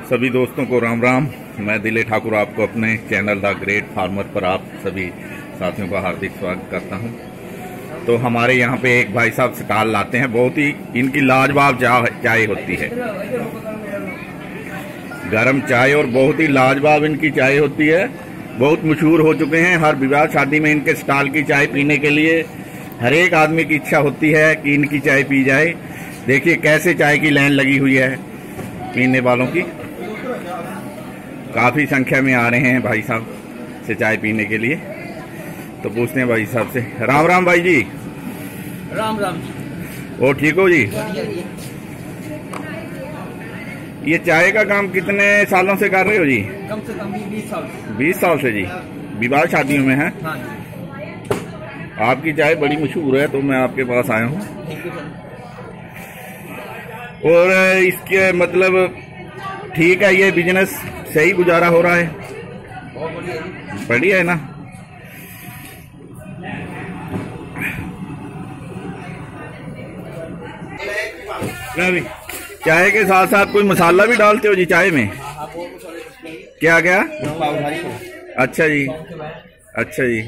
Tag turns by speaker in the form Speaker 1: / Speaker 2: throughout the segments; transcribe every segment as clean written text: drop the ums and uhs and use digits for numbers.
Speaker 1: सभी दोस्तों को राम राम। मैं दिले ठाकुर आपको अपने चैनल द ग्रेट फार्मर पर आप सभी साथियों का हार्दिक स्वागत करता हूं। तो हमारे यहाँ पे एक भाई साहब स्टॉल लाते हैं, बहुत ही इनकी लाजवाब चाय होती है, गरम चाय, और बहुत ही लाजवाब इनकी चाय होती है। बहुत मशहूर हो चुके हैं, हर विवाह शादी में इनके स्टॉल की चाय पीने के लिए हर एक आदमी की इच्छा होती है कि इनकी चाय पी जाए। देखिए कैसे चाय की लाइन लगी हुई है पीने वालों की, काफी संख्या में आ रहे हैं भाई साहब से चाय पीने के लिए। तो पूछते हैं भाई साहब से। राम राम भाई जी।
Speaker 2: राम राम जी।
Speaker 1: और ठीक हो जी? ये चाय का काम कितने सालों से कर रहे हो जी?
Speaker 2: कम से कम 20 साल।
Speaker 1: 20 साल से जी। विवाह शादियों में है?
Speaker 2: हाँ जी।
Speaker 1: आपकी चाय बड़ी मशहूर है तो मैं आपके पास आया हूँ। और इसके मतलब ठीक है, ये बिजनेस सही गुजारा हो रहा है? बढ़िया है ना। चाय के साथ साथ कोई मसाला भी डालते हो जी चाय में? क्या क्या? अच्छा जी, अच्छा जी।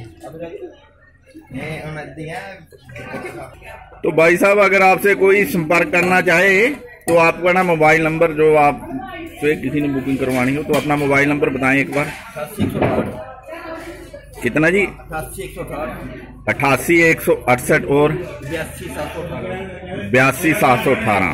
Speaker 1: तो भाई साहब अगर आपसे कोई संपर्क करना चाहे तो आपका ना मोबाइल नंबर, जो आप से किसी ने बुकिंग करवानी हो तो अपना मोबाइल नंबर बताएं एक बार। कितना जी? 88 और 82 718।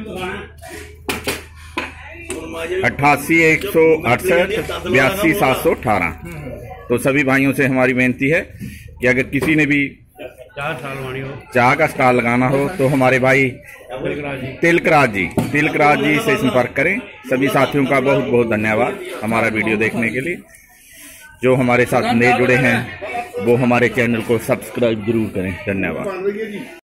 Speaker 1: 88 168 82 718। तो सभी भाइयों से हमारी बेनती है कि अगर किसी ने भी चाय का स्टॉल लगाना हो तो हमारे भाई तिलकराज जी से संपर्क करें। सभी साथियों का बहुत बहुत धन्यवाद हमारा वीडियो देखने के लिए। जो हमारे साथ नए जुड़े हैं वो हमारे चैनल को सब्सक्राइब जरूर करें। धन्यवाद।